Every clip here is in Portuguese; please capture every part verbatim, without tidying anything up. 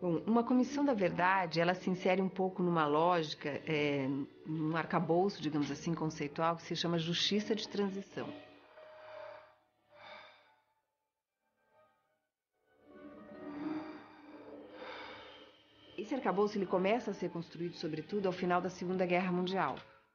Bom, uma comissão da verdade, ela se insere um pouco numa lógica, é, num arcabouço, digamos assim, conceitual, que se chama justiça de transição. Esse arcabouço ele começa a ser construído, sobretudo, ao final da Segunda Guerra Mundial.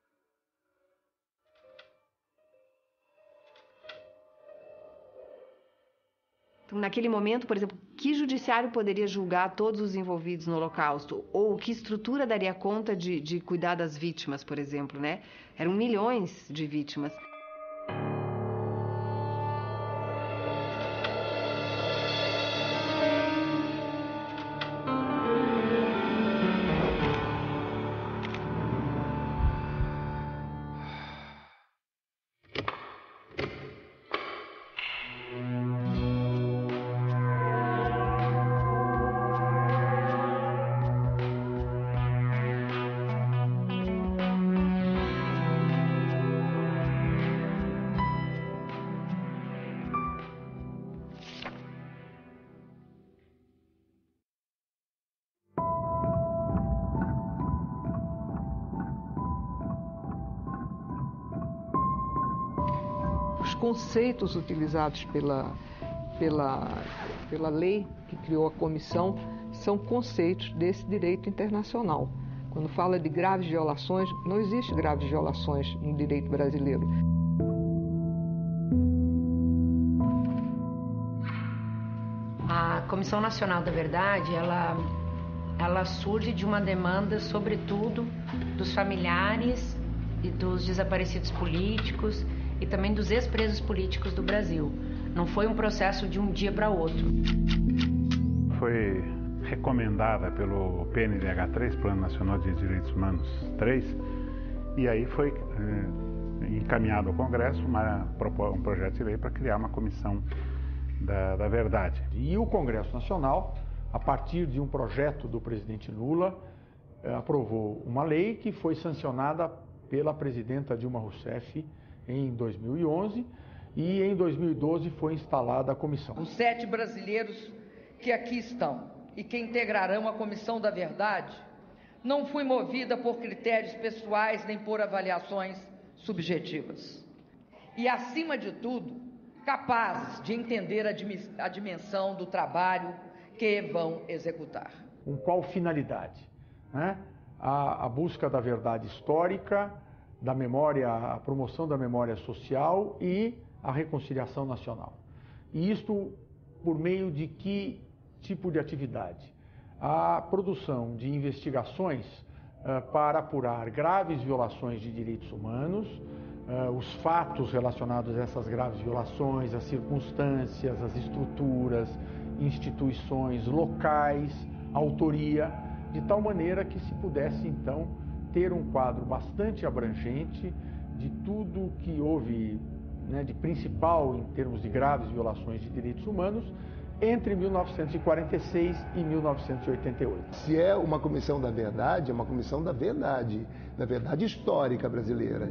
Então, naquele momento, por exemplo, que judiciário poderia julgar todos os envolvidos no Holocausto? Ou que estrutura daria conta de, de cuidar das vítimas, por exemplo, né? Eram milhões de vítimas. Os conceitos utilizados pela, pela, pela lei que criou a comissão são conceitos desse direito internacional. Quando fala de graves violações, não existe graves violações no direito brasileiro. A Comissão Nacional da Verdade, ela, ela surge de uma demanda, sobretudo, dos familiares e dos desaparecidos políticos e também dos ex-presos políticos do Brasil. Não foi um processo de um dia para outro. Foi recomendada pelo P N D H três, Plano Nacional de Direitos Humanos três, e aí foi eh, encaminhado ao Congresso uma, um projeto de lei para criar uma comissão da, da verdade. E o Congresso Nacional, a partir de um projeto do presidente Lula, eh, aprovou uma lei que foi sancionada pela presidenta Dilma Rousseff em dois mil e onze, e em dois mil e doze foi instalada a comissão. Os sete brasileiros que aqui estão e que integrarão a Comissão da Verdade, não fui movida por critérios pessoais nem por avaliações subjetivas. E, acima de tudo, capazes de entender a, a dimensão do trabalho que vão executar. Com qual finalidade? Né? A, a busca da verdade histórica, da memória, a promoção da memória social e a reconciliação nacional. E isto por meio de que tipo de atividade? A produção de investigações uh, para apurar graves violações de direitos humanos, uh, os fatos relacionados a essas graves violações, as circunstâncias, as estruturas, instituições, locais, autoria, de tal maneira que se pudesse então ter um quadro bastante abrangente de tudo que houve, né, de principal em termos de graves violações de direitos humanos entre mil novecentos e quarenta e seis e mil novecentos e oitenta e oito. Se é uma comissão da verdade, é uma comissão da verdade, da verdade histórica brasileira.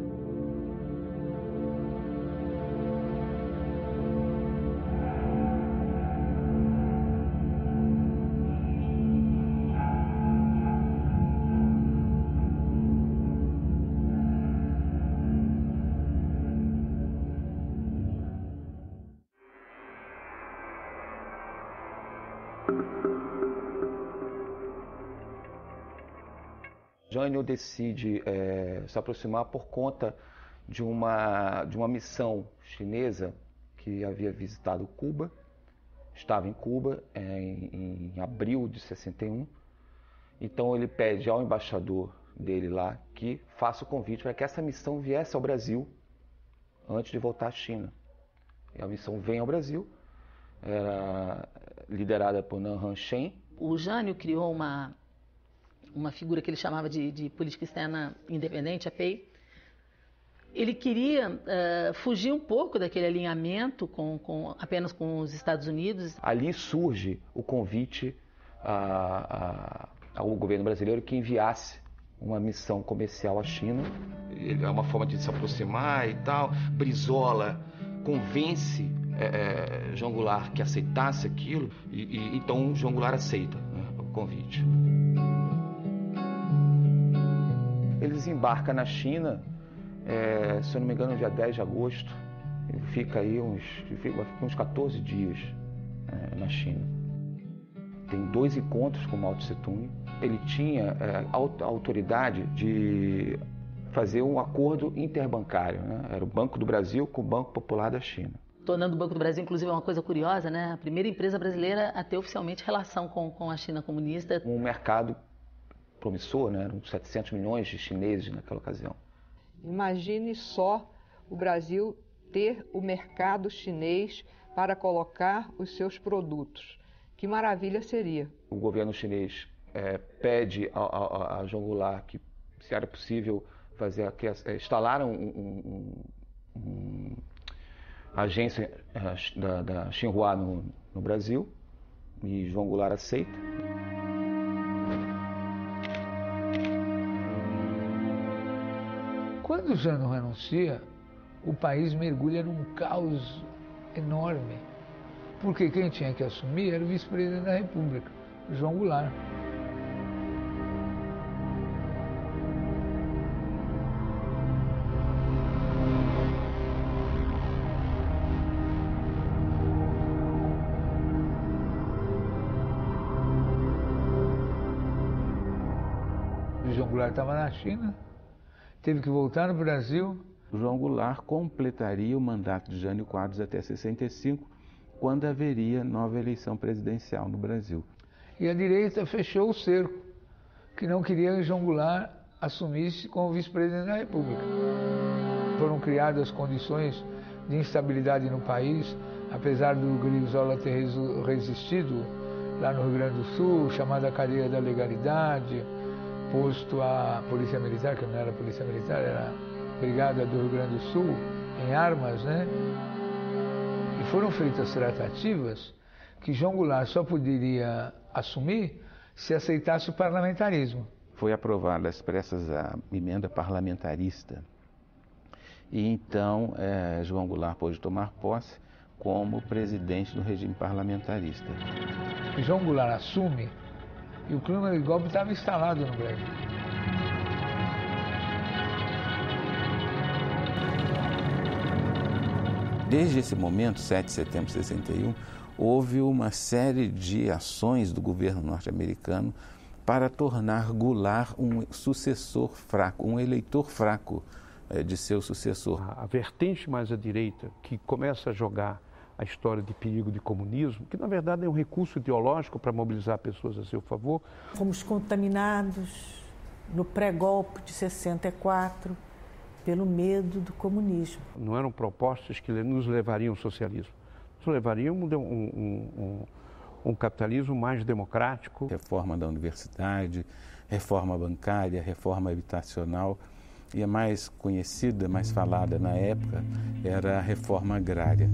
Jânio decide é, se aproximar por conta de uma, de uma missão chinesa que havia visitado Cuba, estava em Cuba é, em, em abril de sessenta e um. Então ele pede ao embaixador dele lá que faça o convite para que essa missão viesse ao Brasil antes de voltar à China. E a missão vem ao Brasil, era liderada por Nan Han-Shen. O Jânio criou uma... uma figura que ele chamava de, de política externa independente, a P E I. Ele queria uh, fugir um pouco daquele alinhamento com, com, apenas com os Estados Unidos. Ali surge o convite a, a, ao governo brasileiro que enviasse uma missão comercial à China. É uma forma de se aproximar e tal. Brizola convence é, João Goulart que aceitasse aquilo, e, e então João Goulart aceita, né? convite. Ele desembarca na China, é, se eu não me engano, no dia dez de agosto. Ele fica aí uns, fica uns quatorze dias é, na China. Tem dois encontros com Mao Tse Tung. Ele tinha é, a autoridade de fazer um acordo interbancário, né? Era o Banco do Brasil com o Banco Popular da China. Tornando o Banco do Brasil, inclusive, é uma coisa curiosa, né? A primeira empresa brasileira a ter oficialmente relação com, com a China comunista. Um mercado promissor, né? Eram setecentos milhões de chineses naquela ocasião. Imagine só o Brasil ter o mercado chinês para colocar os seus produtos. Que maravilha seria. O governo chinês é, pede a, a, a João Goulart que, se era possível, fazer que é, instalaram um, um, um, um, a agência é, da, da Xinhua no, no Brasil, e João Goulart aceita. Quando o Jânio renuncia, o país mergulha num caos enorme, porque quem tinha que assumir era o vice-presidente da República, João Goulart. O João Goulart estava na China, teve que voltar no Brasil. O João Goulart completaria o mandato de Jânio Quadros até sessenta e cinco, quando haveria nova eleição presidencial no Brasil. E a direita fechou o cerco, que não queria que João Goulart assumisse como vice-presidente da República. Foram criadas condições de instabilidade no país, apesar do Grisola ter resistido lá no Rio Grande do Sul, chamada cadeia da legalidade, posto a Polícia Militar, que não era Polícia Militar, era Brigada do Rio Grande do Sul, em armas, né? E foram feitas tratativas que João Goulart só poderia assumir se aceitasse o parlamentarismo. Foi aprovada às pressas a emenda parlamentarista. E então é, João Goulart pôde tomar posse como presidente do regime parlamentarista. E João Goulart assume e o clima de golpe estava instalado no Brasil. Desde esse momento, sete de setembro de sessenta e um, houve uma série de ações do governo norte-americano para tornar Goulart um sucessor fraco, um eleitor fraco é, de seu sucessor. A vertente mais à direita, que começa a jogar a história de perigo de comunismo, que na verdade é um recurso ideológico para mobilizar pessoas a seu favor. Fomos contaminados no pré-golpe de sessenta e quatro pelo medo do comunismo. Não eram propostas que nos levariam ao socialismo, nos levariam a um, um, um, um capitalismo mais democrático. Reforma da universidade, reforma bancária, reforma habitacional, e a mais conhecida, mais falada na época, era a reforma agrária.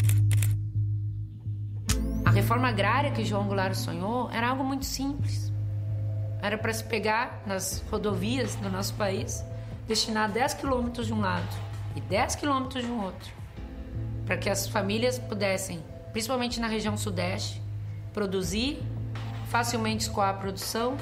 A reforma agrária que João Goulart sonhou era algo muito simples. Era para se pegar nas rodovias do nosso país, destinar dez quilômetros de um lado e dez quilômetros de um outro, para que as famílias pudessem, principalmente na região sudeste, produzir, facilmente escoar a produção.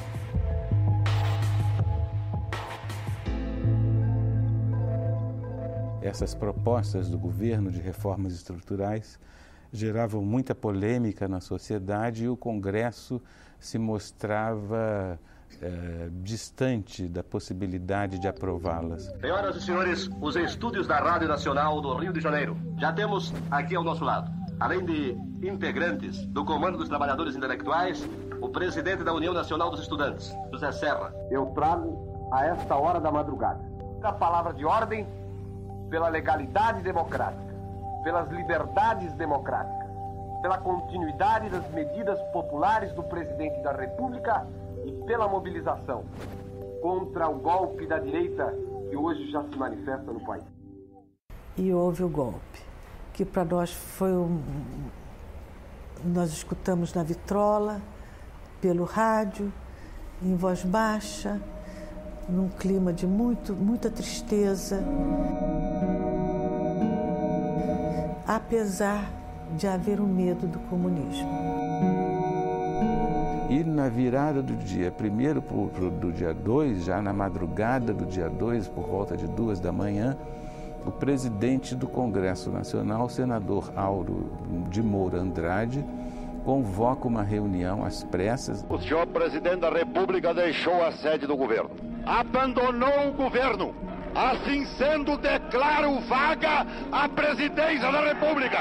Essas propostas do governo de reformas estruturais geravam muita polêmica na sociedade e o Congresso se mostrava é, distante da possibilidade de aprová-las. Senhoras e senhores, os estúdios da Rádio Nacional do Rio de Janeiro. Já temos aqui ao nosso lado, além de integrantes do Comando dos Trabalhadores Intelectuais, o presidente da União Nacional dos Estudantes, José Serra. Eu trago a esta hora da madrugada a palavra de ordem pela legalidade democrática, pelas liberdades democráticas, pela continuidade das medidas populares do presidente da República e pela mobilização contra o golpe da direita que hoje já se manifesta no país. E houve o golpe, que para nós foi um... Nós escutamos na vitrola, pelo rádio, em voz baixa, num clima de muito, muita tristeza. Apesar de haver o medo do comunismo. E na virada do dia primeiro pro, pro, do dia dois, já na madrugada do dia dois, por volta de duas da manhã, o presidente do Congresso Nacional, o senador Auro de Moura Andrade, convoca uma reunião às pressas. O senhor presidente da República deixou a sede do governo, abandonou o governo. Assim sendo, declaro vaga a presidência da República.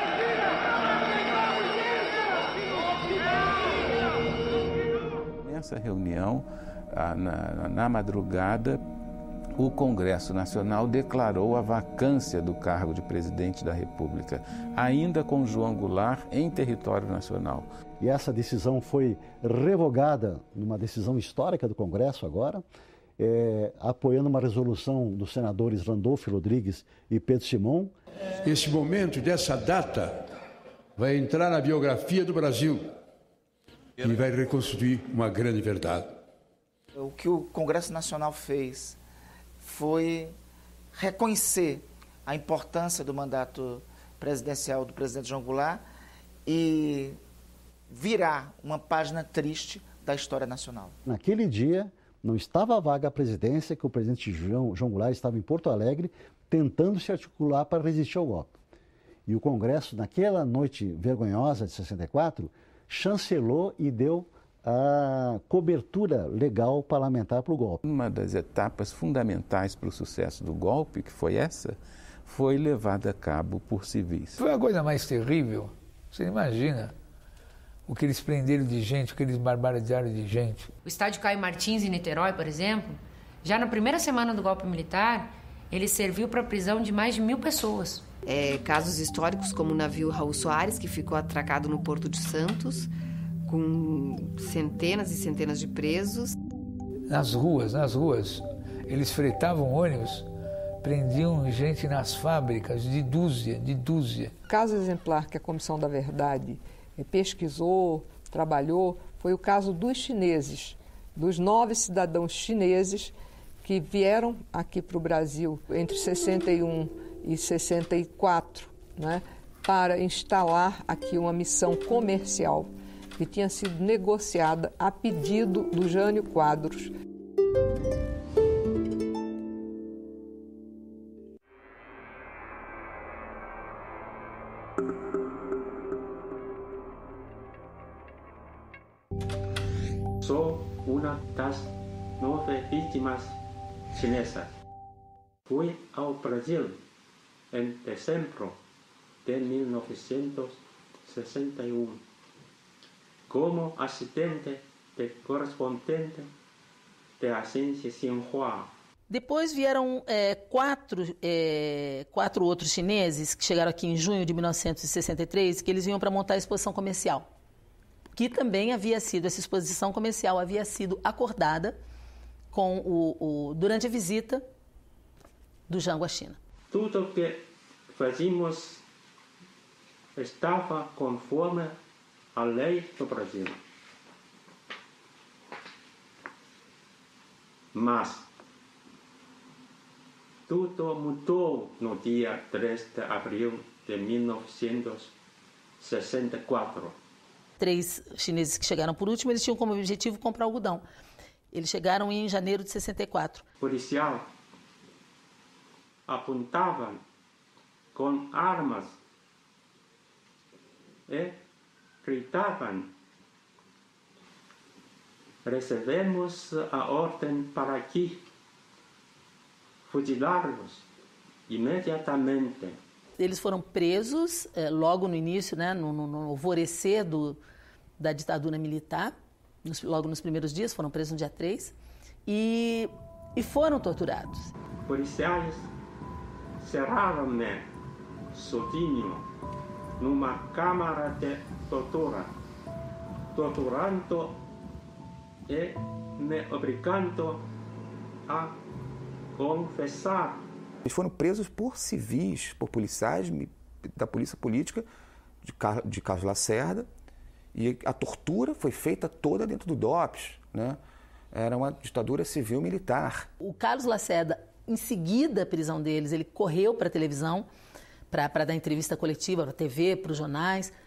Nessa reunião, na, na madrugada, o Congresso Nacional declarou a vacância do cargo de presidente da República, ainda com João Goulart em território nacional. E essa decisão foi revogada numa decisão histórica do Congresso agora, é, apoiando uma resolução dos senadores Randolfo Rodrigues e Pedro Simão. Esse momento dessa data vai entrar na biografia do Brasil e vai reconstruir uma grande verdade. O que o Congresso Nacional fez foi reconhecer a importância do mandato presidencial do presidente João Goulart e virar uma página triste da história nacional. Naquele dia, não estava vaga a presidência, que o presidente João, João Goulart estava em Porto Alegre tentando se articular para resistir ao golpe. E o Congresso, naquela noite vergonhosa de sessenta e quatro, chancelou e deu a cobertura legal parlamentar para o golpe. Uma das etapas fundamentais para o sucesso do golpe, que foi essa, foi levada a cabo por civis. Foi a coisa mais terrível. Você imagina o que eles prenderam de gente, o que eles barbarizaram de gente. O estádio Caio Martins, em Niterói, por exemplo, já na primeira semana do golpe militar, ele serviu para a prisão de mais de mil pessoas. É, casos históricos como o navio Raul Soares, que ficou atracado no Porto de Santos, com centenas e centenas de presos. Nas ruas, nas ruas, eles fretavam ônibus, prendiam gente nas fábricas, de dúzia, de dúzia. O caso exemplar que a Comissão da Verdade pesquisou, trabalhou, foi o caso dos chineses, dos nove cidadãos chineses que vieram aqui para o Brasil entre sessenta e um e sessenta e quatro, né, para instalar aqui uma missão comercial que tinha sido negociada a pedido do Jânio Quadros. Sou uma das nove vítimas chinesas. Fui ao Brasil em dezembro de mil novecentos e sessenta e um. como assistente de correspondente da agência Xinhua. Depois vieram é, quatro, é, quatro outros chineses que chegaram aqui em junho de mil novecentos e sessenta e três, que eles vinham para montar a exposição comercial, que também havia sido, essa exposição comercial havia sido acordada com o, o, durante a visita do Jango à China. Tudo que fazíamos estava conforme a lei do Brasil. Mas tudo mudou no dia três de abril de mil novecentos e sessenta e quatro. Três chineses que chegaram por último, eles tinham como objetivo comprar algodão. Eles chegaram em janeiro de sessenta e quatro. O policial apontava com armas e gritavam: recebemos a ordem para aqui, fuzilá-los imediatamente. Eles foram presos é, logo no início, né, no, no, no alvorecer do, da ditadura militar, nos, logo nos primeiros dias, foram presos no dia três, e, e foram torturados. Policiais cerraram-me sozinho numa câmara de tortura, torturando e me obrigando a confessar. Eles foram presos por civis, por policiais da polícia política de, Car de Carlos Lacerda, e a tortura foi feita toda dentro do DOPS, né? Era uma ditadura civil-militar. O Carlos Lacerda, em seguida da prisão deles, ele correu para a televisão para dar entrevista coletiva, para a T V, para os jornais,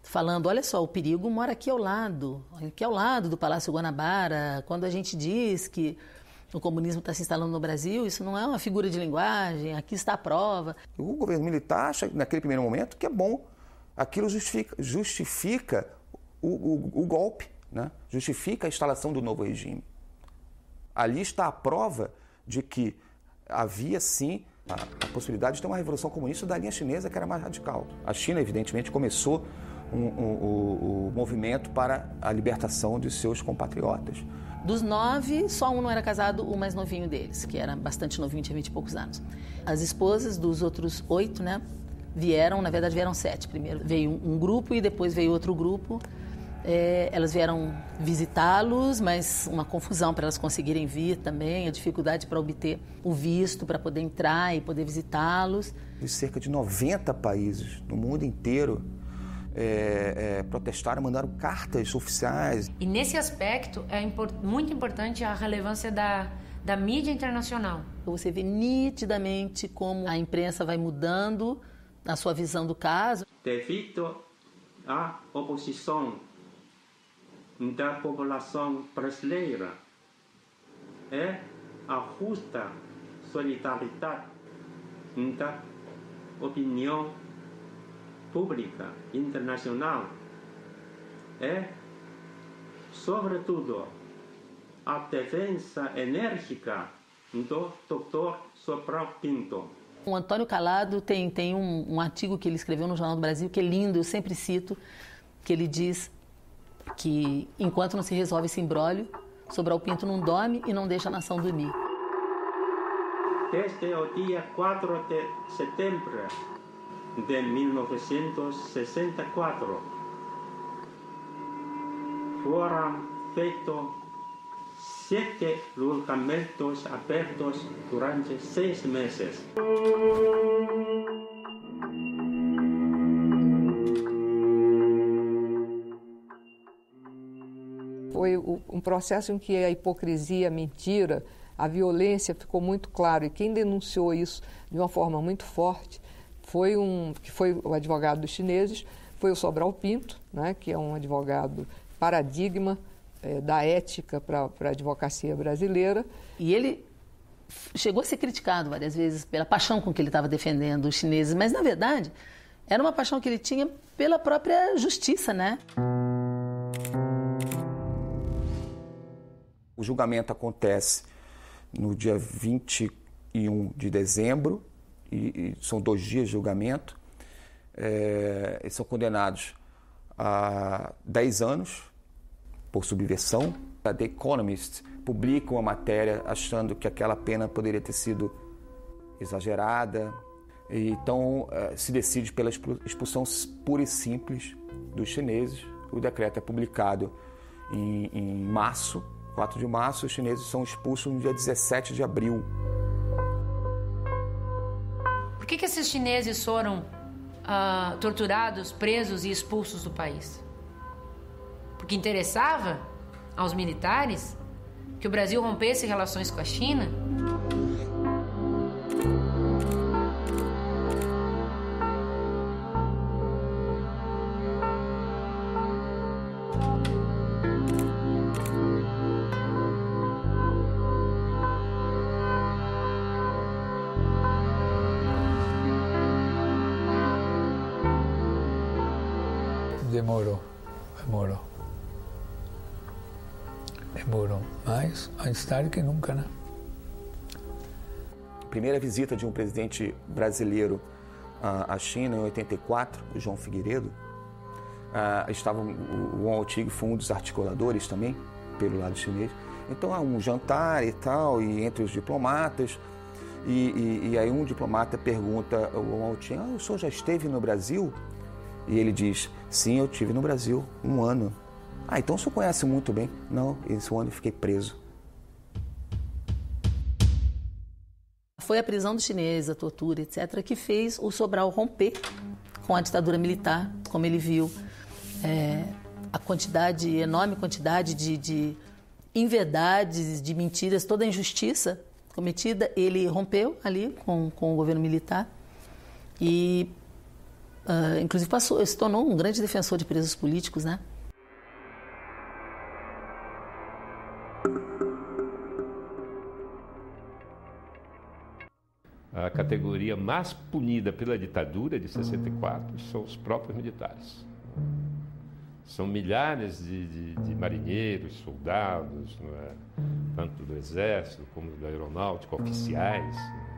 falando, olha só, o perigo mora aqui ao lado, aqui ao lado do Palácio Guanabara. Quando a gente diz que o comunismo está se instalando no Brasil, isso não é uma figura de linguagem, aqui está a prova. O governo militar acha, naquele primeiro momento, que é bom. Aquilo justifica, justifica o, o, o golpe, né? Justifica a instalação do novo regime. Ali está a prova de que havia, sim, a, a possibilidade de ter uma revolução comunista da linha chinesa, que era mais radical. A China, evidentemente, começou um, um, um, um movimento para a libertação de seus compatriotas. Dos nove, só um não era casado, o mais novinho deles, que era bastante novinho, tinha vinte e poucos anos. As esposas dos outros oito, né, vieram, na verdade vieram sete. Primeiro veio um grupo e depois veio outro grupo. É, elas vieram visitá-los, mas uma confusão para elas conseguirem vir também, a dificuldade para obter o visto, para poder entrar e poder visitá-los. De cerca de noventa países no mundo inteiro é, é, protestaram, mandaram cartas oficiais. E nesse aspecto é import- muito importante a relevância da, da mídia internacional. Você vê nitidamente como a imprensa vai mudando a sua visão do caso. Devido à oposição da população brasileira e a justa solidariedade da opinião pública internacional e, sobretudo, a defesa enérgica do doutor Sobral Pinto. O Antônio Calado tem, tem um, um artigo que ele escreveu no Jornal do Brasil, que é lindo, eu sempre cito, que ele diz que enquanto não se resolve esse imbróglio, Sobral Pinto não dorme e não deixa a nação dormir. Desde o dia quatro de setembro de mil novecentos e sessenta e quatro, foram feitos sete julgamentos abertos durante seis meses. Foi um processo em que a hipocrisia, a mentira, a violência ficou muito claro. E quem denunciou isso de uma forma muito forte foi um, que foi o advogado dos chineses, foi o Sobral Pinto, né, que é um advogado paradigma é, da ética para a advocacia brasileira. E ele chegou a ser criticado várias vezes pela paixão com que ele estava defendendo os chineses, mas, na verdade, era uma paixão que ele tinha pela própria justiça, né? O julgamento acontece no dia vinte e um de dezembro, e, e são dois dias de julgamento. É, eles são condenados a dez anos por subversão. A The Economist publica uma matéria achando que aquela pena poderia ter sido exagerada. E, então, é, se decide pela expulsão pura e simples dos chineses. O decreto é publicado em, em março. quatro de março, os chineses são expulsos no dia dezessete de abril. Por que, que esses chineses foram uh, torturados, presos e expulsos do país? Porque interessava aos militares que o Brasil rompesse relações com a China? Demorou, demorou. Demorou, mas mais tarde que nunca, né? Primeira visita de um presidente brasileiro à China, em oitenta e quatro, o João Figueiredo. Ah, estava, o Wang Tig foi um dos articuladores também, pelo lado chinês. Então há um jantar e tal, e entre os diplomatas, e, e, e aí um diplomata pergunta ao Wang Tig, ah, o senhor já esteve no Brasil? E ele diz, sim, eu estive no Brasil um ano. Ah, então o senhor conhece muito bem. Não, esse ano eu fiquei preso. Foi a prisão dos chineses, a tortura, etcétera, que fez o Sobral romper com a ditadura militar, como ele viu é, a quantidade, enorme quantidade de, de inverdades, de mentiras, toda a injustiça cometida, ele rompeu ali com, com o governo militar e Uh, inclusive passou, se tornou um grande defensor de presos políticos, né? A categoria mais punida pela ditadura de sessenta e quatro são os próprios militares. São milhares de, de, de marinheiros, soldados, não é? Tanto do Exército como da Aeronáutica, oficiais,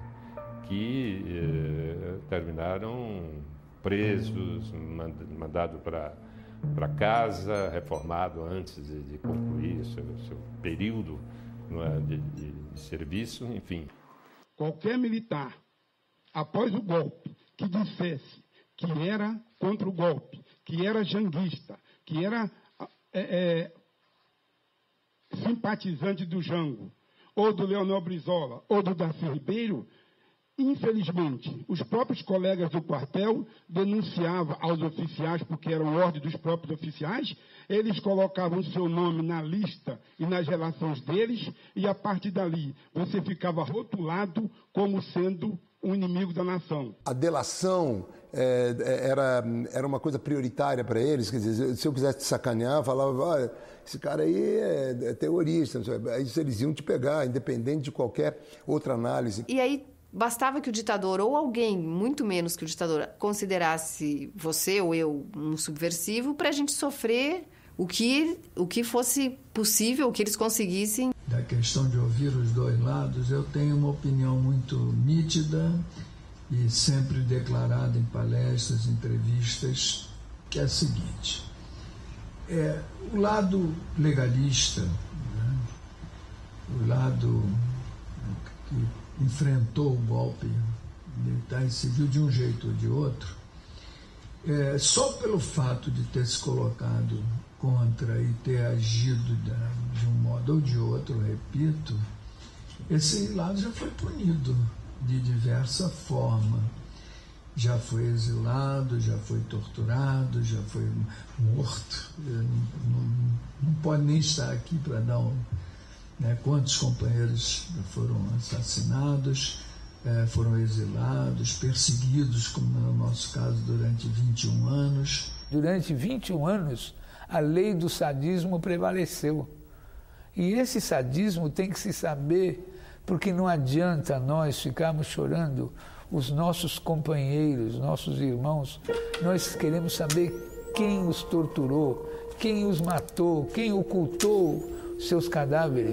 que eh, terminaram presos, mandados para para casa, reformado antes de, de concluir o seu, seu período não é? de, de, de serviço, enfim. Qualquer militar, após o golpe, que dissesse que era contra o golpe, que era janguista, que era é, é, simpatizante do Jango, ou do Leonel Brizola, ou do Darcy Ribeiro, infelizmente, os próprios colegas do quartel denunciavam aos oficiais, porque eram ordem dos próprios oficiais, eles colocavam seu nome na lista e nas relações deles, e a partir dali você ficava rotulado como sendo um inimigo da nação. A delação é, era, era uma coisa prioritária para eles, quer dizer, se eu quisesse te sacanear, falava, ah, esse cara aí é, é terrorista, aí eles iam te pegar, independente de qualquer outra análise. E aí bastava que o ditador, ou alguém, muito menos que o ditador, considerasse você ou eu um subversivo para a gente sofrer o que, o que fosse possível, o que eles conseguissem. Da questão de ouvir os dois lados, eu tenho uma opinião muito nítida e sempre declarada em palestras, entrevistas, que é a seguinte. É, o lado legalista, né, o lado que enfrentou o golpe militar e civil de um jeito ou de outro, é, só pelo fato de ter se colocado contra e ter agido de um modo ou de outro, repito, esse lado já foi punido de diversa forma. Já foi exilado, já foi torturado, já foi morto. Não, não, não pode nem estar aqui para dar um... Né, quantos companheiros foram assassinados, eh, foram exilados, perseguidos, como no nosso caso, durante vinte e um anos. Durante vinte e um anos, a lei do sadismo prevaleceu. E esse sadismo tem que se saber, porque não adianta nós ficarmos chorando os nossos companheiros, nossos irmãos. Nós queremos saber quem os torturou, quem os matou, quem ocultou seus cadáveres.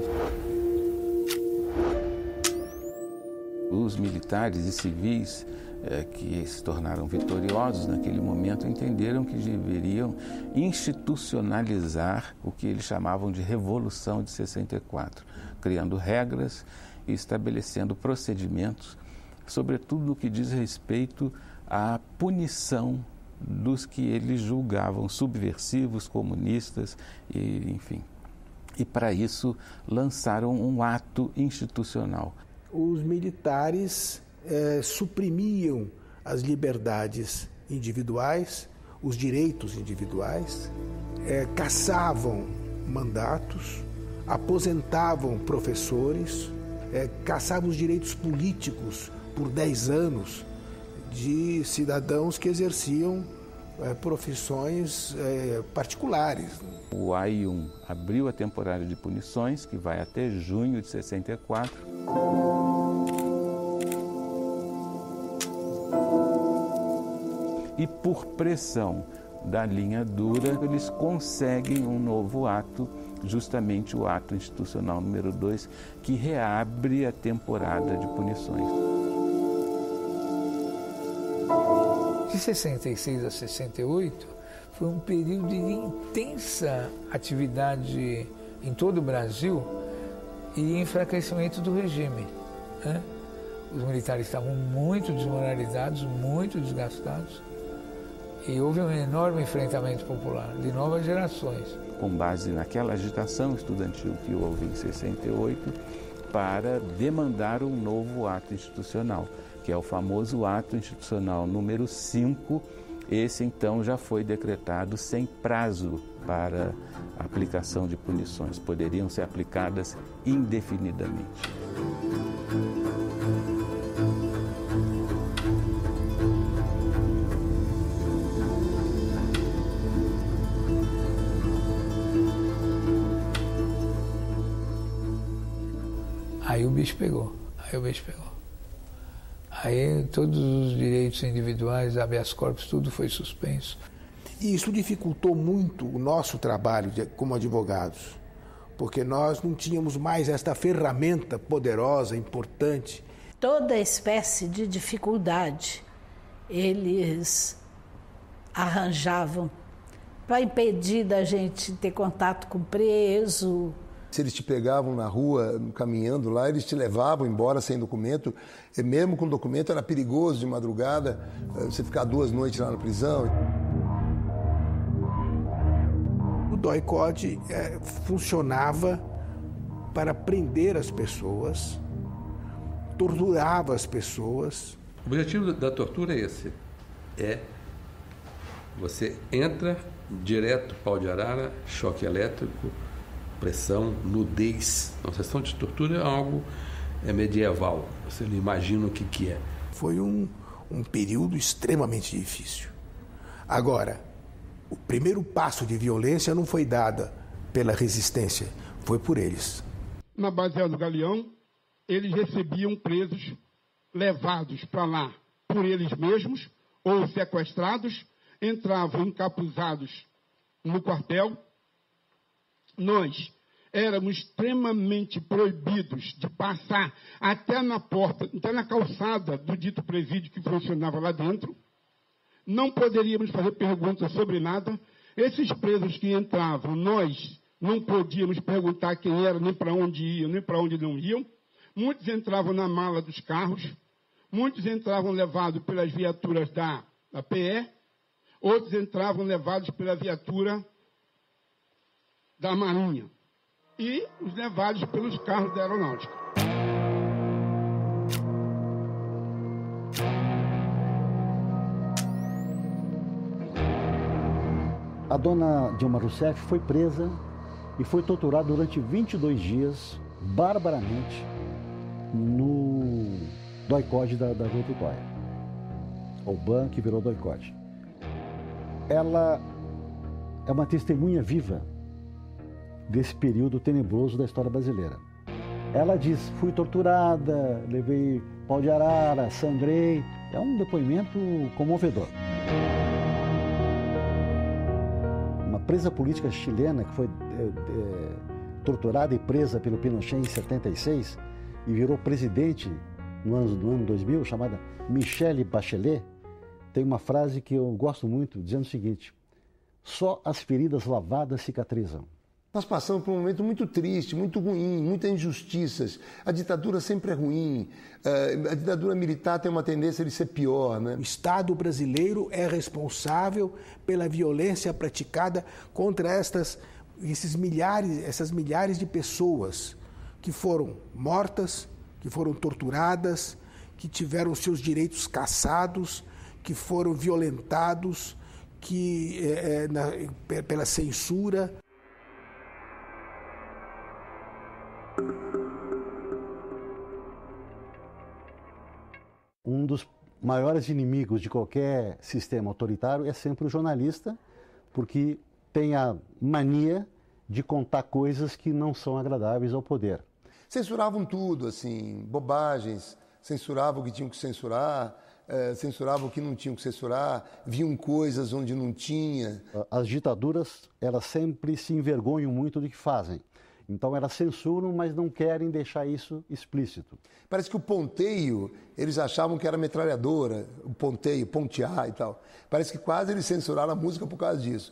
Os militares e civis eh, que se tornaram vitoriosos naquele momento entenderam que deveriam institucionalizar o que eles chamavam de Revolução de sessenta e quatro, criando regras e estabelecendo procedimentos, sobretudo no que diz respeito à punição dos que eles julgavam subversivos, comunistas, e, enfim. E, para isso, lançaram um ato institucional. Os militares eh, suprimiam as liberdades individuais, os direitos individuais, eh, cassavam mandatos, aposentavam professores, eh, cassavam os direitos políticos por dez anos de cidadãos que exerciam é, profissões é, particulares. O A I um abriu a temporada de punições, que vai até junho de sessenta e quatro. E por pressão da linha dura, eles conseguem um novo ato, justamente o ato institucional número dois, que reabre a temporada de punições. De sessenta e seis a sessenta e oito foi um período de intensa atividade em todo o Brasil e enfraquecimento do regime, né? Os militares estavam muito desmoralizados, muito desgastados, e houve um enorme enfrentamento popular de novas gerações. Com base naquela agitação estudantil que houve em sessenta e oito, para demandar um novo ato institucional, que é o famoso ato institucional número cinco. Esse, então, já foi decretado sem prazo para a aplicação de punições. Poderiam ser aplicadas indefinidamente. Aí o bicho pegou, aí o bicho pegou. Aí todos os direitos individuais, habeas corpus, tudo foi suspenso. E isso dificultou muito o nosso trabalho de, como advogados, porque nós não tínhamos mais esta ferramenta poderosa, importante. Toda espécie de dificuldade eles arranjavam para impedir da gente ter contato com o preso. Se eles te pegavam na rua, caminhando lá, eles te levavam embora sem documento. E mesmo com documento era perigoso de madrugada, você ficar duas noites lá na prisão. O D O I-C O D é, funcionava para prender as pessoas, torturava as pessoas. O objetivo da tortura é esse, é você entra direto, pau de arara, choque elétrico, pressão, nudez. Uma sessão de tortura é algo é medieval, você não imagina o que, que é. Foi um, um período extremamente difícil. Agora, o primeiro passo de violência não foi dado pela resistência, foi por eles. Na base do Galeão, eles recebiam presos levados para lá por eles mesmos ou sequestrados, entravam encapuzados no quartel. Nós éramos extremamente proibidos de passar até na porta, até na calçada do dito presídio que funcionava lá dentro. Não poderíamos fazer perguntas sobre nada. Esses presos que entravam, nós não podíamos perguntar quem era, nem para onde iam, nem para onde não iam. Muitos entravam na mala dos carros, muitos entravam levados pelas viaturas da, da P E, outros entravam levados pela viatura da Marinha e os levados pelos carros da Aeronáutica. A dona Dilma Rousseff foi presa e foi torturada durante vinte e dois dias, barbaramente, no D O I-C O D da, da Rua Vitória. O B A N, que virou D O I-C O D. Ela é uma testemunha viva desse período tenebroso da história brasileira. Ela diz, fui torturada, levei pau de arara, sangrei. É um depoimento comovedor. Uma presa política chilena que foi é, é, torturada e presa pelo Pinochet em setenta e seis e virou presidente no ano, no ano dois mil, chamada Michelle Bachelet, tem uma frase que eu gosto muito, dizendo o seguinte: só as feridas lavadas cicatrizam. Nós passamos por um momento muito triste, muito ruim, muitas injustiças. A ditadura sempre é ruim. A ditadura militar tem uma tendência de ser pior, né? O Estado brasileiro é responsável pela violência praticada contra estas, esses milhares, essas milhares de pessoas que foram mortas, que foram torturadas, que tiveram seus direitos cassados, que foram violentados, que é, na, pela censura. Um dos maiores inimigos de qualquer sistema autoritário é sempre o jornalista, porque tem a mania de contar coisas que não são agradáveis ao poder. Censuravam tudo, assim, bobagens, censuravam o que tinham que censurar, é, censuravam o que não tinham que censurar, viam coisas onde não tinha. As ditaduras, elas sempre se envergonham muito do que fazem. Então elas censuram, mas não querem deixar isso explícito. Parece que o ponteio, eles achavam que era metralhadora, o ponteio, pontear e tal. Parece que quase eles censuraram a música por causa disso.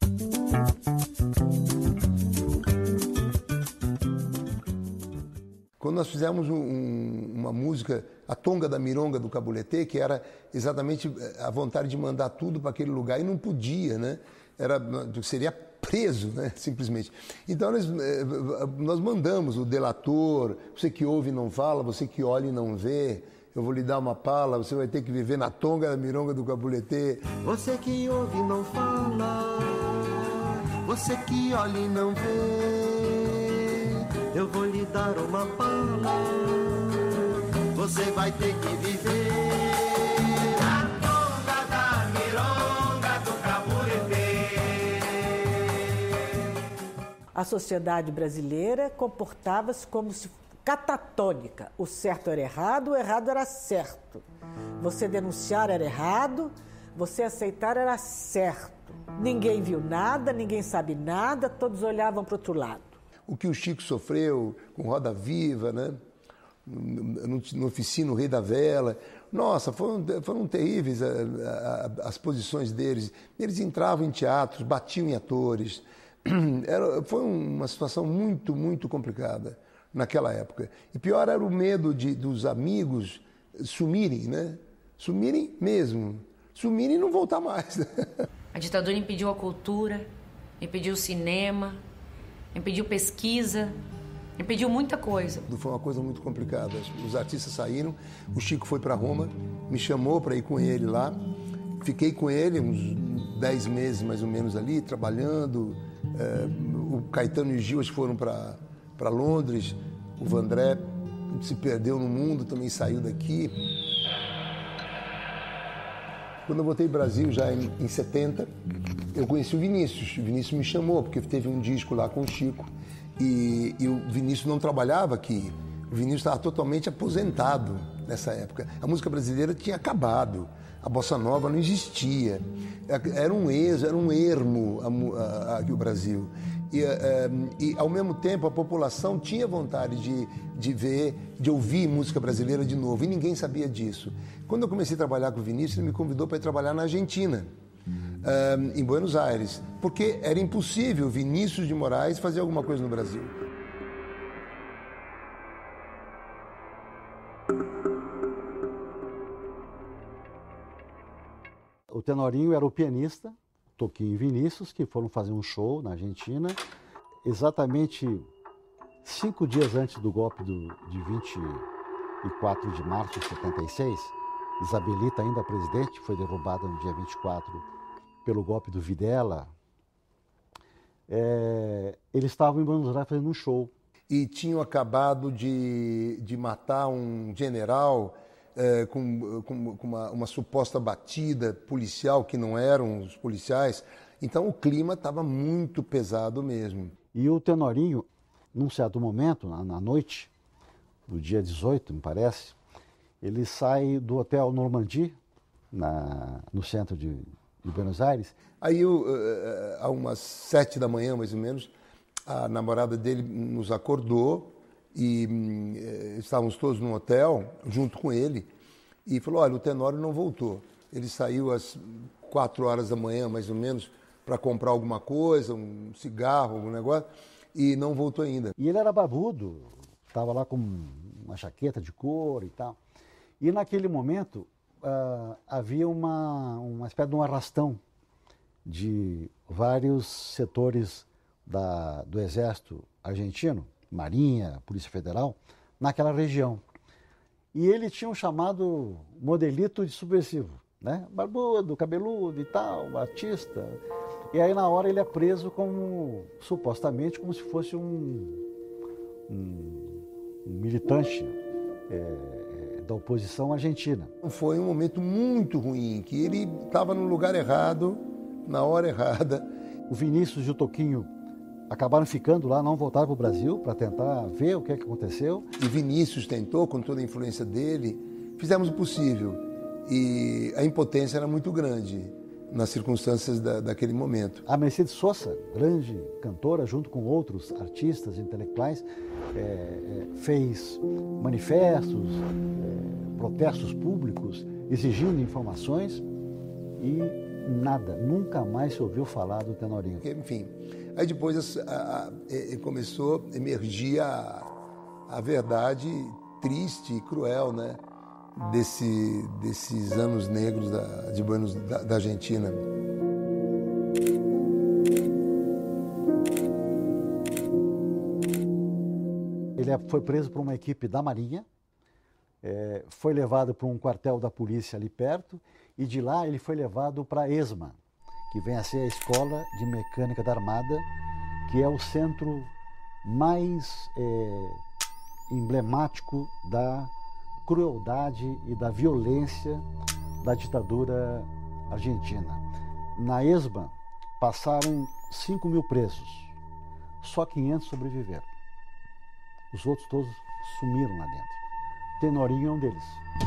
Quando nós fizemos um, uma música, a Tonga da Mironga do Cabulete, que era exatamente a vontade de mandar tudo para aquele lugar, e não podia, né? Era, seria preso, né? Simplesmente. Então nós, nós mandamos o delator, você que ouve e não fala, você que olha e não vê, eu vou lhe dar uma pala, você vai ter que viver na Tonga da Mironga do Cabulete. Você que ouve e não fala, você que olha e não vê, eu vou lhe dar uma pala, você vai ter que viver na Tonga da Mironga do Cabulete. A sociedade brasileira comportava-se como se catatônica. O certo era errado, o errado era certo. Você denunciar era errado, você aceitar era certo. Ninguém viu nada, ninguém sabe nada, todos olhavam para o outro lado. O que o Chico sofreu com Roda Viva, né? no, no Oficina, o Rei da Vela. Nossa, foram, foram terríveis a, a, as posições deles. Eles entravam em teatros, batiam em atores. Era, foi uma situação muito, muito complicada naquela época. E pior era o medo de, dos amigos sumirem, né? Sumirem mesmo. Sumirem e não voltar mais. A ditadura impediu a cultura, impediu o cinema, impediu pesquisa, impediu muita coisa. Foi uma coisa muito complicada. Os artistas saíram, o Chico foi para Roma, me chamou para ir com ele lá. Fiquei com ele uns dez meses mais ou menos ali, trabalhando. É, o Caetano e o Gil foram para Londres, o Vandré se perdeu no mundo, também saiu daqui. Quando eu voltei ao Brasil, já em, em setenta, eu conheci o Vinícius. O Vinícius me chamou, porque teve um disco lá com o Chico. E, e o Vinícius não trabalhava aqui. O Vinícius estava totalmente aposentado nessa época. A música brasileira tinha acabado. A bossa nova não existia. Era um ex, era um ermo aqui o Brasil. E, e, ao mesmo tempo, a população tinha vontade de, de ver, de ouvir música brasileira de novo. E ninguém sabia disso. Quando eu comecei a trabalhar com o Vinícius, ele me convidou para ir trabalhar na Argentina, em Buenos Aires. Porque era impossível o Vinícius de Moraes fazer alguma coisa no Brasil. O Tenorinho era o pianista, Toquinho e Vinícius, que foram fazer um show na Argentina. Exatamente cinco dias antes do golpe do, de vinte e quatro de março de setenta e seis, Isabelita, ainda presidente, foi derrubada no dia vinte e quatro pelo golpe do Videla. É, eles estavam em Buenos Aires fazendo um show. E tinham acabado de, de matar um general é, com, com, com uma, uma suposta batida policial, que não eram os policiais. Então o clima estava muito pesado mesmo. E o Tenorinho, num certo momento, na, na noite, do dia dezoito, me parece, ele sai do Hotel Normandie, na, no centro de, de Buenos Aires. Aí, eu, a umas sete da manhã, mais ou menos, a namorada dele nos acordou e eh, estávamos todos no hotel, junto com ele, e falou, olha, o Tenório não voltou. Ele saiu às quatro horas da manhã, mais ou menos, para comprar alguma coisa, um cigarro, algum negócio, e não voltou ainda. E ele era barbudo, estava lá com uma jaqueta de couro e tal. E naquele momento uh, havia uma, uma espécie de um arrastão de vários setores da, do Exército argentino, Marinha, Polícia Federal, naquela região. E ele tinha um chamado modelito de subversivo, né? Barbudo, cabeludo e tal, artista. E aí na hora ele é preso como, supostamente, como se fosse um, um, um militante é, da oposição argentina. Foi um momento muito ruim, que ele estava no lugar errado, na hora errada. O Vinícius e o Toquinho acabaram ficando lá, não voltaram para o Brasil para tentar ver o que é que aconteceu. E Vinícius tentou, com toda a influência dele, fizemos o possível. E a impotência era muito grande nas circunstâncias da, daquele momento. A Mercedes Sosa, grande cantora, junto com outros artistas intelectuais, é, é, fez manifestos, é, protestos públicos, exigindo informações e nada, nunca mais se ouviu falar do Tenorinho. Enfim, aí depois a, a, a, começou a emergir a, a verdade triste e cruel, né? Desse, desses anos negros da, de Buenos, da, da Argentina. Ele foi preso por uma equipe da Marinha, é, foi levado para um quartel da polícia ali perto, e de lá ele foi levado para a ESMA, que vem a ser a Escola de Mecânica da Armada, que é o centro mais é, emblemático da crueldade e da violência da ditadura argentina. Na ESMA passaram cinco mil presos, só quinhentos sobreviveram. Os outros todos sumiram lá dentro. Tenorinho é um deles.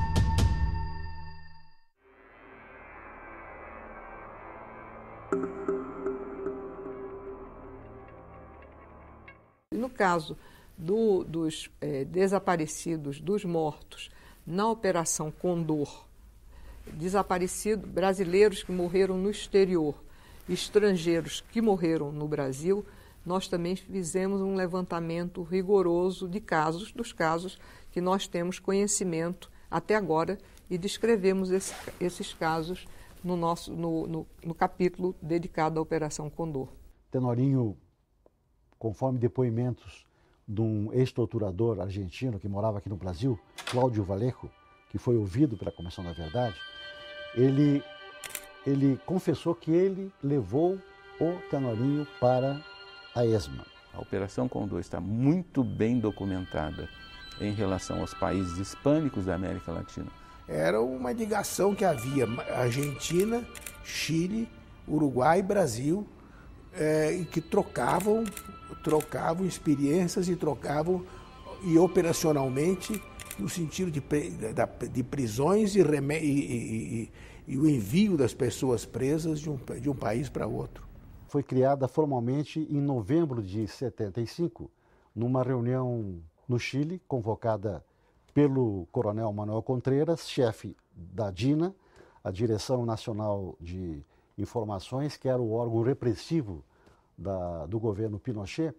No caso do, dos é, desaparecidos, dos mortos, na Operação Condor, desaparecidos, brasileiros que morreram no exterior, estrangeiros que morreram no Brasil, nós também fizemos um levantamento rigoroso de casos, dos casos que nós temos conhecimento até agora, e descrevemos esse, esses casos no, nosso, no, no, no capítulo dedicado à Operação Condor. Tenorinho, conforme depoimentos de um ex-torturador argentino que morava aqui no Brasil, Cláudio Vallejo, que foi ouvido pela Comissão da Verdade, ele, ele confessou que ele levou o Tenorinho para a ESMA. A Operação Condor está muito bem documentada em relação aos países hispânicos da América Latina. Era uma ligação que havia Argentina, Chile, Uruguai e Brasil, é, e que trocavam, trocavam experiências e trocavam e operacionalmente no sentido de, de prisões e, reme, e, e, e, e o envio das pessoas presas de um, de um país para outro. Foi criada formalmente em novembro de setenta e cinco, numa reunião no Chile, convocada pelo coronel Manuel Contreras, chefe da DINA, a Direção Nacional de Informações, que era o órgão repressivo da, do governo Pinochet,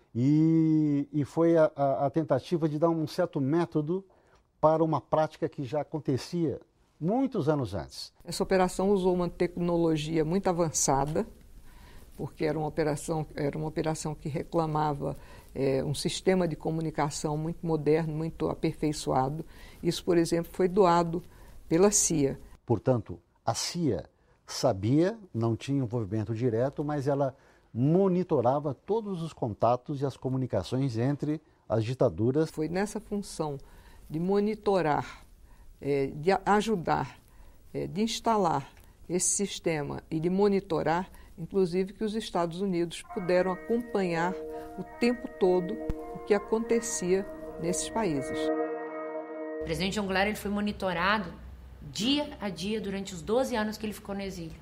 e, e foi a, a, a tentativa de dar um certo método para uma prática que já acontecia muitos anos antes. Essa operação usou uma tecnologia muito avançada, porque era uma operação, era uma operação que reclamava é, um sistema de comunicação muito moderno, muito aperfeiçoado. Isso, por exemplo, foi doado pela C I A. Portanto, a C I A sabia, não tinha envolvimento direto, mas ela monitorava todos os contatos e as comunicações entre as ditaduras. Foi nessa função de monitorar, é, de ajudar, é, de instalar esse sistema e de monitorar, inclusive, que os Estados Unidos puderam acompanhar o tempo todo o que acontecia nesses países. O presidente João Goulart ele foi monitorado dia a dia durante os doze anos que ele ficou no exílio,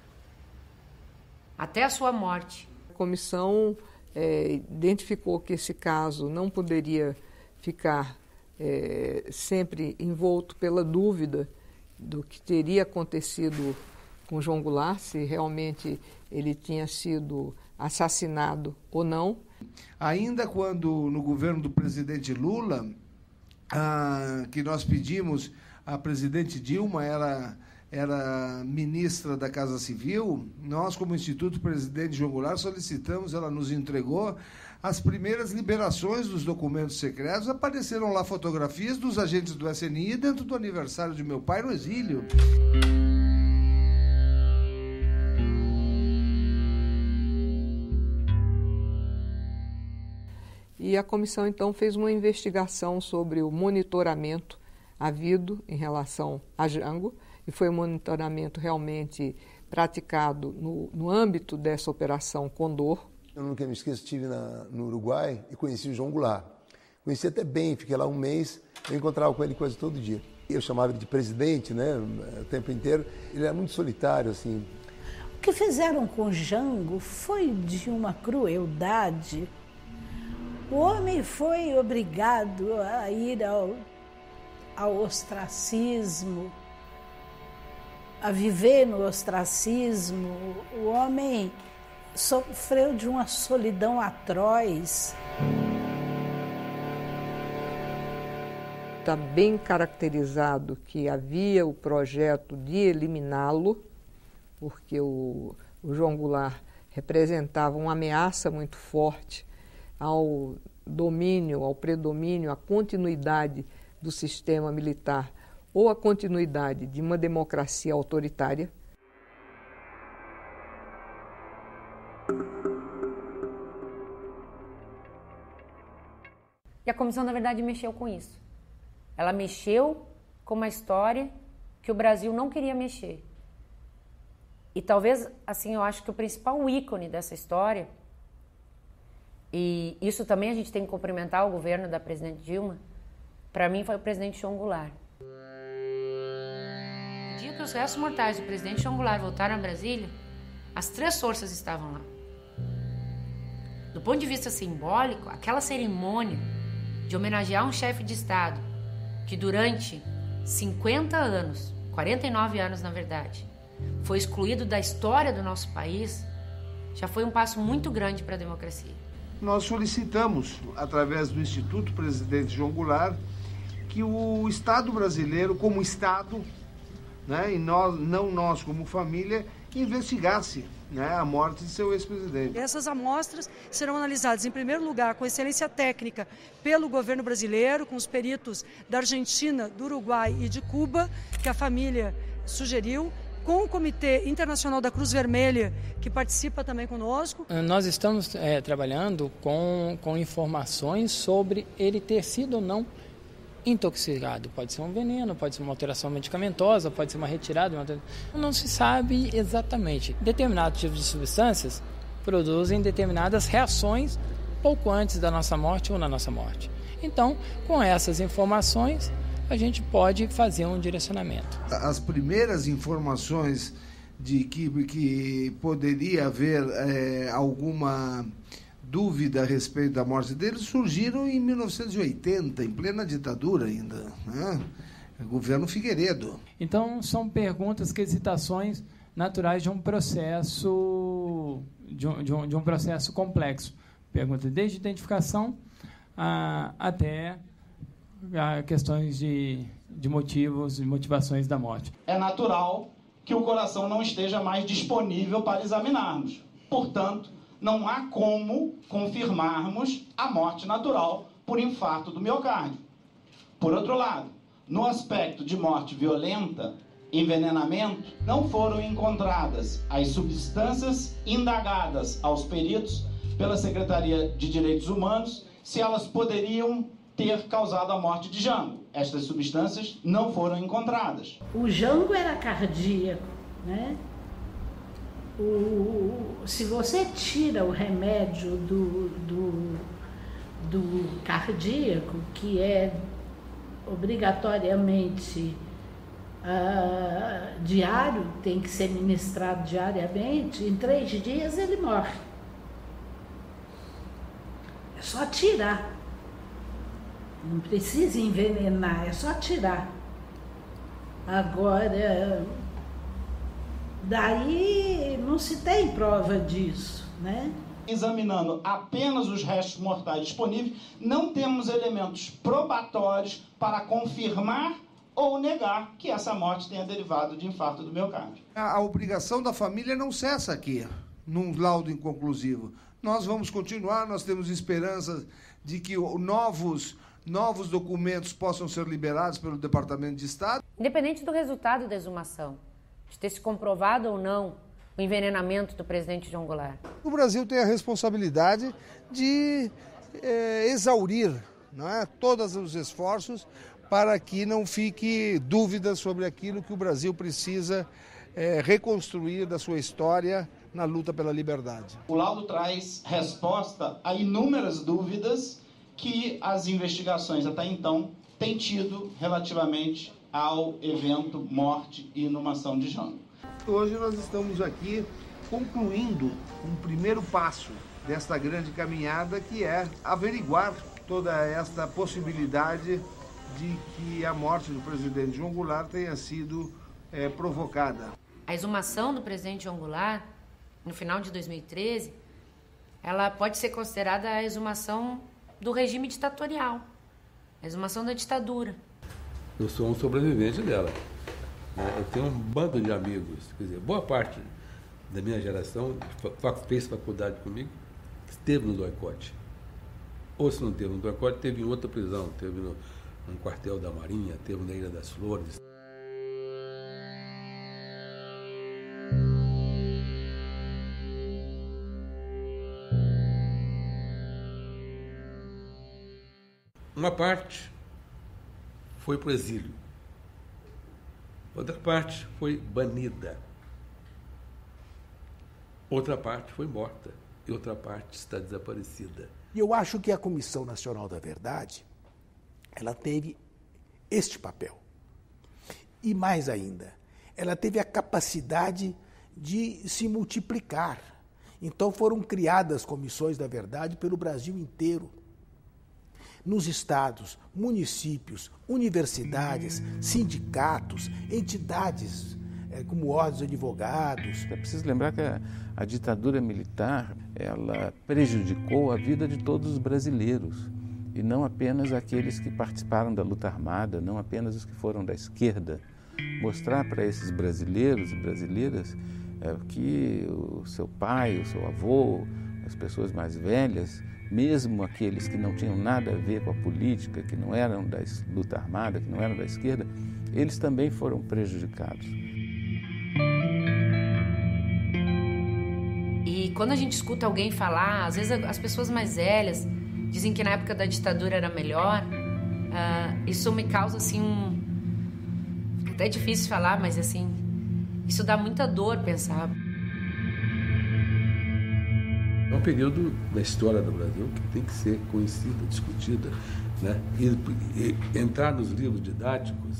até a sua morte. A comissão é, identificou que esse caso não poderia ficar é, sempre envolto pela dúvida do que teria acontecido com João Goulart, se realmente ele tinha sido assassinado ou não. Ainda quando no governo do presidente Lula, ah, que nós pedimos, a presidente Dilma era, era ministra da Casa Civil, nós, como Instituto Presidente João Goulart, solicitamos, ela nos entregou as primeiras liberações dos documentos secretos. Apareceram lá fotografias dos agentes do S N I dentro do aniversário de meu pai no exílio. E a comissão, então, fez uma investigação sobre o monitoramento havido em relação a Jango, e foi um monitoramento realmente praticado no, no âmbito dessa Operação Condor. Eu nunca me esqueço, estive na, no Uruguai e conheci o João Goulart. Conheci até bem, fiquei lá um mês, eu encontrava com ele quase todo dia. Eu chamava ele de presidente, né, o tempo inteiro. Ele era muito solitário, assim. O que fizeram com Jango foi de uma crueldade. O homem foi obrigado a ir ao, ao ostracismo, a viver no ostracismo. O homem sofreu de uma solidão atroz. Está bem caracterizado que havia o projeto de eliminá-lo, porque o, o João Goulart representava uma ameaça muito forte ao domínio, ao predomínio, à continuidade do sistema militar ou à continuidade de uma democracia autoritária. E a comissão, na verdade, mexeu com isso. Ela mexeu com uma história que o Brasil não queria mexer. E talvez, assim, eu acho que o principal ícone dessa história, E isso também a gente tem que cumprimentar o governo da presidente Dilma. Para mim foi o presidente João Goulart. No dia que os restos mortais do presidente João Goulart voltaram a Brasília, as três forças estavam lá. Do ponto de vista simbólico, aquela cerimônia de homenagear um chefe de Estado que durante cinquenta anos, quarenta e nove anos na verdade, foi excluído da história do nosso país, já foi um passo muito grande para a democracia. Nós solicitamos, através do Instituto Presidente João Goulart, que o Estado brasileiro, como Estado, né, e nós, não nós como família, investigasse, né, a morte de seu ex-presidente. Essas amostras serão analisadas, em primeiro lugar, com excelência técnica pelo governo brasileiro, com os peritos da Argentina, do Uruguai e de Cuba, que a família sugeriu, com o Comitê Internacional da Cruz Vermelha, que participa também conosco. Nós estamos é, trabalhando com, com informações sobre ele ter sido ou não intoxicado. Pode ser um veneno, pode ser uma alteração medicamentosa, pode ser uma retirada. Uma... Não se sabe exatamente. Determinados tipos de substâncias produzem determinadas reações pouco antes da nossa morte ou na nossa morte. Então, com essas informações, a gente pode fazer um direcionamento. As primeiras informações de que, que poderia haver é, alguma dúvida a respeito da morte dele surgiram em mil novecentos e oitenta, em plena ditadura ainda, né? Governo Figueiredo. Então, são perguntas, quesitações naturais de um processo, de um, de um, de um processo complexo. Perguntas desde identificação a, até a questões de, de motivos e motivações da morte. É natural que o coração não esteja mais disponível para examinarmos. Portanto, não há como confirmarmos a morte natural por infarto do miocárdio. Por outro lado, no aspecto de morte violenta, envenenamento, não foram encontradas as substâncias indagadas aos peritos pela Secretaria de Direitos Humanos se elas poderiam ter causado a morte de Jango. Estas substâncias não foram encontradas. O Jango era cardíaco, né? O, se você tira o remédio do, do, do cardíaco, que é obrigatoriamente uh, diário, tem que ser ministrado diariamente, em três dias ele morre. É só tirar. Não precisa envenenar, é só tirar. Agora, daí não se tem prova disso, né? Examinando apenas os restos mortais disponíveis, não temos elementos probatórios para confirmar ou negar que essa morte tenha derivado de infarto do miocárdio. A, a obrigação da família não cessa aqui, num laudo inconclusivo. Nós vamos continuar, nós temos esperança de que novos, novos documentos possam ser liberados pelo Departamento de Estado. Independente do resultado da exumação, de ter se comprovado ou não o envenenamento do presidente João Goulart. O Brasil tem a responsabilidade de é, exaurir, não é, todos os esforços para que não fique dúvidas sobre aquilo que o Brasil precisa é, reconstruir da sua história na luta pela liberdade. O laudo traz resposta a inúmeras dúvidas que as investigações até então têm tido relativamente ao evento morte e inumação de Jango. Hoje nós estamos aqui concluindo um primeiro passo desta grande caminhada, que é averiguar toda esta possibilidade de que a morte do presidente João Goulart tenha sido é, provocada. A exumação do presidente João Goulart, no final de dois mil e treze, ela pode ser considerada a exumação do regime ditatorial, a exumação da ditadura. Eu sou um sobrevivente dela. Eu tenho um bando de amigos, quer dizer, boa parte da minha geração fez faculdade comigo, esteve no doicote. Ou se não teve no doicote, teve em outra prisão, teve no, no quartel da Marinha, teve na Ilha das Flores. Uma parte foi para o exílio. Outra parte foi banida. Outra parte foi morta. E outra parte está desaparecida. E eu acho que a Comissão Nacional da Verdade, ela teve este papel. E mais ainda, ela teve a capacidade de se multiplicar. Então foram criadas comissões da verdade pelo Brasil inteiro. Nos estados, municípios, universidades, sindicatos, entidades é, como ordens de advogados. É preciso lembrar que a, a ditadura militar, ela prejudicou a vida de todos os brasileiros, e não apenas aqueles que participaram da luta armada, não apenas os que foram da esquerda. Mostrar para esses brasileiros e brasileiras é, que o seu pai, o seu avô, as pessoas mais velhas, mesmo aqueles que não tinham nada a ver com a política, que não eram da luta armada, que não eram da esquerda, eles também foram prejudicados. E quando a gente escuta alguém falar, às vezes as pessoas mais velhas dizem que na época da ditadura era melhor, uh, isso me causa assim um... até difícil falar, mas assim, isso dá muita dor pensar. É um período da história do Brasil que tem que ser conhecida, discutida, né? E, e entrar nos livros didáticos.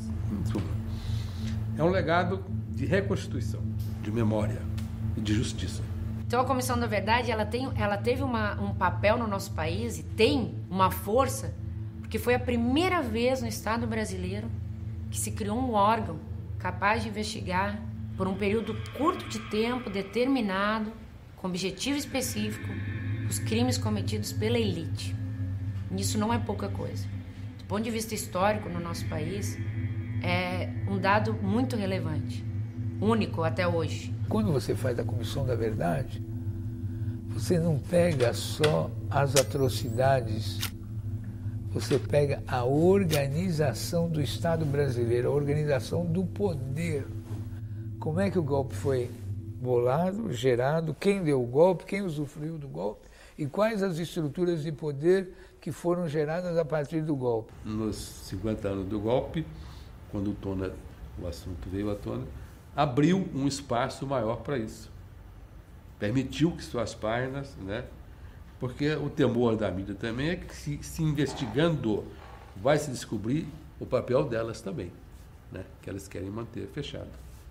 É um legado de reconstituição, de memória e de justiça. Então a Comissão da Verdade, ela, tem, ela teve uma, um papel no nosso país e tem uma força, porque foi a primeira vez no Estado brasileiro que se criou um órgão capaz de investigar por um período curto de tempo, determinado, com objetivo específico, os crimes cometidos pela elite. Isso não é pouca coisa. Do ponto de vista histórico no nosso país, é um dado muito relevante, único até hoje. Quando você faz a Comissão da Verdade, você não pega só as atrocidades, você pega a organização do Estado brasileiro, a organização do poder. Como é que o golpe foi bolado, gerado, quem deu o golpe, quem usufruiu do golpe e quais as estruturas de poder que foram geradas a partir do golpe. Nos cinquenta anos do golpe, quando o, tona, o assunto veio à tona, abriu um espaço maior para isso. Permitiu que suas páginas, né? Porque o temor da mídia também é que se, se investigando vai se descobrir o papel delas também, né? Que elas querem manter fechado.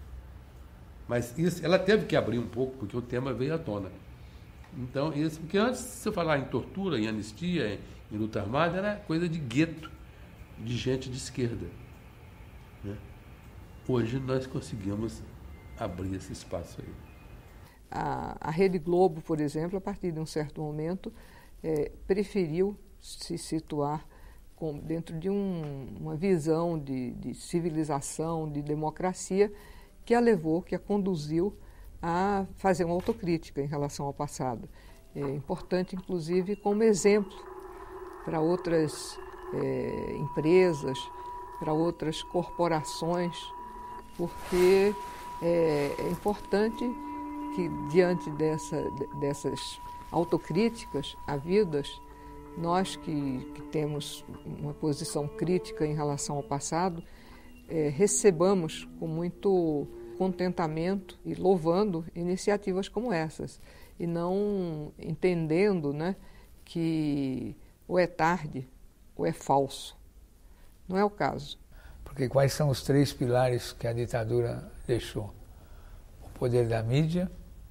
Mas isso, ela teve que abrir um pouco, porque o tema veio à tona. Então, isso, porque antes, se eu falar em tortura, em anistia, em, em luta armada, era coisa de gueto, de gente de esquerda, né? Hoje nós conseguimos abrir esse espaço aí. A, a Rede Globo, por exemplo, a partir de um certo momento, é, preferiu se situar com, dentro de um, uma visão de, de civilização, de democracia, que a levou, que a conduziu a fazer uma autocrítica em relação ao passado. É importante, inclusive, como exemplo para outras é, empresas, para outras corporações, porque é, é importante que, diante dessa, dessas autocríticas havidas, nós que, que temos uma posição crítica em relação ao passado, É, recebamos com muito contentamento e louvando iniciativas como essas, e não entendendo, né, que ou é tarde ou é falso. Não é o caso. Porque quais são os três pilares que a ditadura deixou? O poder da mídia,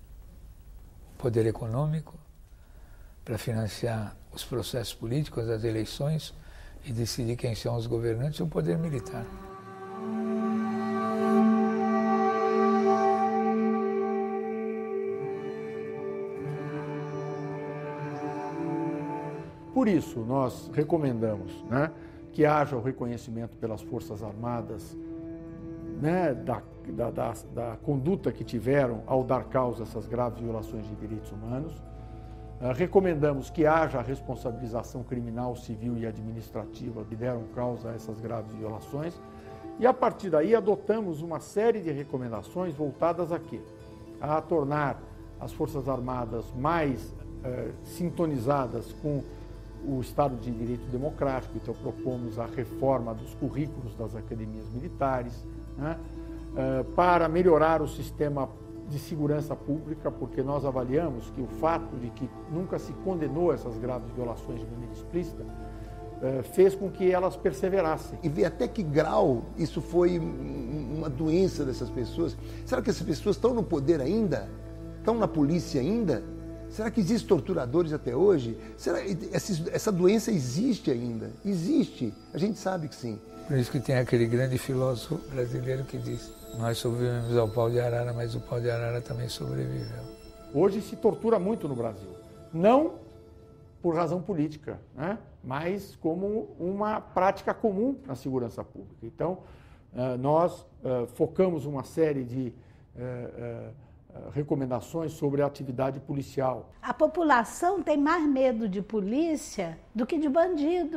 o poder econômico, para financiar os processos políticos, as eleições e decidir quem são os governantes, e o poder militar. Por isso, nós recomendamos, né, que haja o reconhecimento pelas Forças Armadas, né, da, da, da, da conduta que tiveram ao dar causa a essas graves violações de direitos humanos. Uh, recomendamos que haja a responsabilização criminal, civil e administrativa que deram causa a essas graves violações. E, a partir daí, adotamos uma série de recomendações voltadas a quê? A tornar as Forças Armadas mais uh, sintonizadas com o Estado de Direito Democrático. Então propomos a reforma dos currículos das academias militares, né, uh, para melhorar o sistema de segurança pública, porque nós avaliamos que o fato de que nunca se condenou essas graves violações de maneira explícita fez com que elas perseverassem. E ver até que grau isso foi uma doença dessas pessoas. Será que essas pessoas estão no poder ainda? Estão na polícia ainda? Será que existem torturadores até hoje? Será que essa doença existe ainda? Existe. A gente sabe que sim. Por isso que tem aquele grande filósofo brasileiro que diz: nós sobrevivemos ao pau de arara, mas o pau de arara também sobreviveu. Hoje se tortura muito no Brasil. Não por razão política, né? Mas como uma prática comum na segurança pública. Então, nós focamos uma série de recomendações sobre a atividade policial. A população tem mais medo de polícia do que de bandido.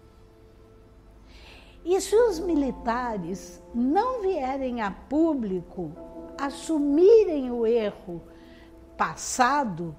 E se os militares não vierem a público assumirem o erro passado,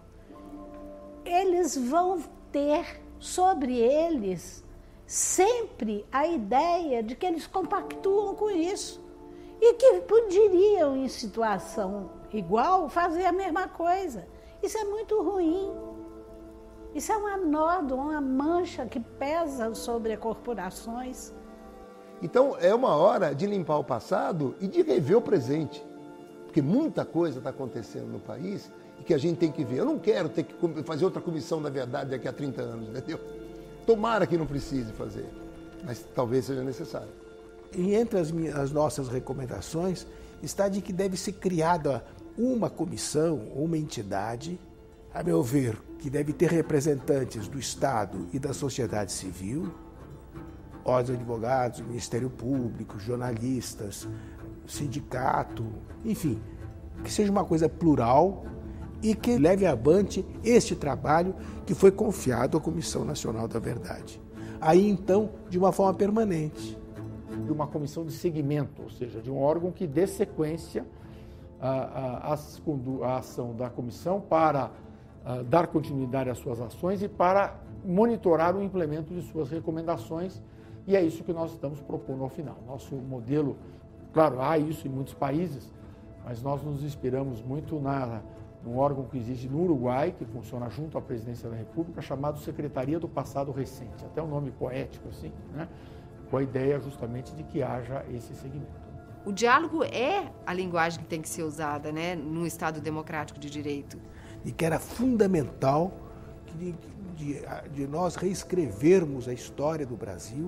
eles vão ter sobre eles sempre a ideia de que eles compactuam com isso e que poderiam, em situação igual, fazer a mesma coisa. Isso é muito ruim. Isso é uma nódoa, uma mancha que pesa sobre as corporações. Então é uma hora de limpar o passado e de rever o presente, porque muita coisa está acontecendo no país e que a gente tem que ver. Eu não quero ter que fazer outra comissão da verdade daqui a trinta anos, entendeu? Tomara que não precise fazer, mas talvez seja necessário. E entre as, minhas, as nossas recomendações está de que deve ser criada uma comissão, uma entidade, a meu ver, que deve ter representantes do Estado e da sociedade civil, ordens de advogados, Ministério Público, jornalistas, sindicato, enfim, que seja uma coisa plural e que leve avante este trabalho que foi confiado à Comissão Nacional da Verdade. Aí, então, de uma forma permanente. De uma comissão de seguimento, ou seja, de um órgão que dê sequência à, à, à ação da comissão para a, dar continuidade às suas ações e para monitorar o implemento de suas recomendações. E é isso que nós estamos propondo ao final. Nosso modelo, claro, há isso em muitos países, mas nós nos inspiramos muito na, num órgão que existe no Uruguai, que funciona junto à Presidência da República, chamado Secretaria do Passado Recente, até um nome poético assim, né? Com a ideia justamente de que haja esse segmento. O diálogo é a linguagem que tem que ser usada, né, no Estado democrático de direito. E que era fundamental de, de, de nós reescrevermos a história do Brasil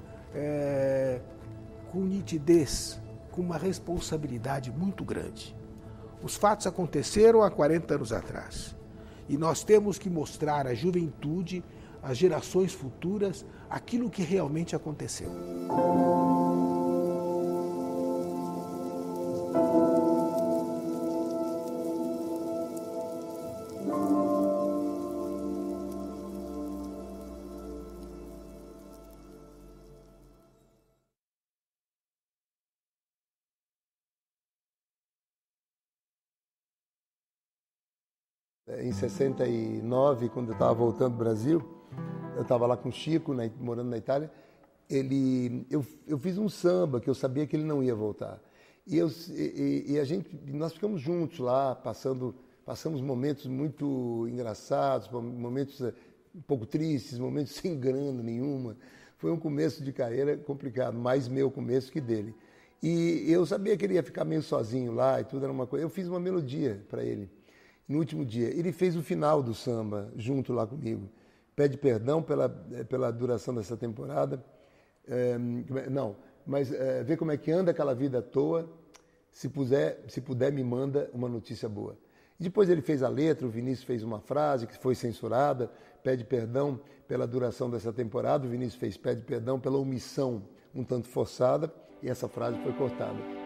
é, com nitidez, com uma responsabilidade muito grande. Os fatos aconteceram há quarenta anos atrás e nós temos que mostrar à juventude, às gerações futuras, aquilo que realmente aconteceu. Em sessenta e nove, quando eu estava voltando do Brasil, eu estava lá com o Chico, na, morando na Itália, ele, eu, eu fiz um samba que eu sabia que ele não ia voltar. E, eu, e, e a gente, nós ficamos juntos lá, passando, passamos momentos muito engraçados, momentos um pouco tristes, momentos sem grana nenhuma. Foi um começo de carreira complicado, mais meu começo que dele. E eu sabia que ele ia ficar meio sozinho lá e tudo, era uma coisa. Eu fiz uma melodia para ele. No último dia, ele fez o final do samba junto lá comigo. Pede perdão pela, pela duração dessa temporada. É, não, mas é, vê como é que anda aquela vida à toa. Se puder, se puder, me manda uma notícia boa. E depois ele fez a letra, o Vinícius fez uma frase que foi censurada. Pede perdão pela duração dessa temporada. O Vinícius fez pede perdão pela omissão um tanto forçada. E essa frase foi cortada.